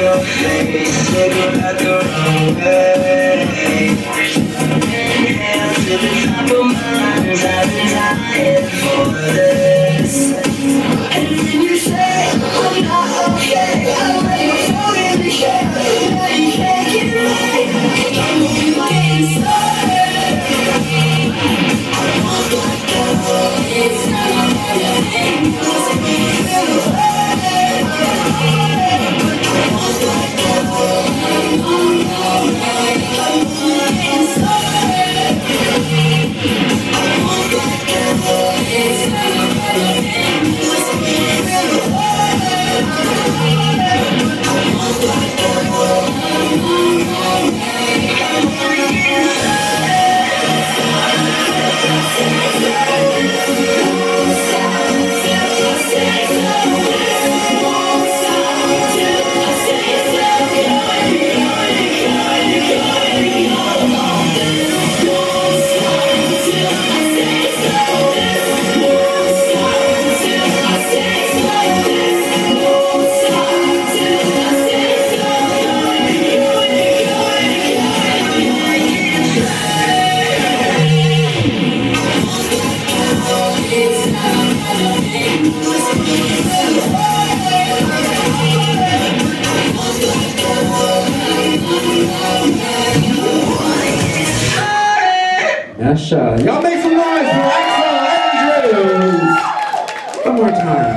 your face, looking at the wrong way. Hands to the top of minds, I've been dying for this. And then you say, I'm not okay, I'm ready for it to share. Now you can't get away, I know you getting started. I want that girl, it's not your thing, cause it makes me feel Y'all make some noise for Axel Andrews! One more time.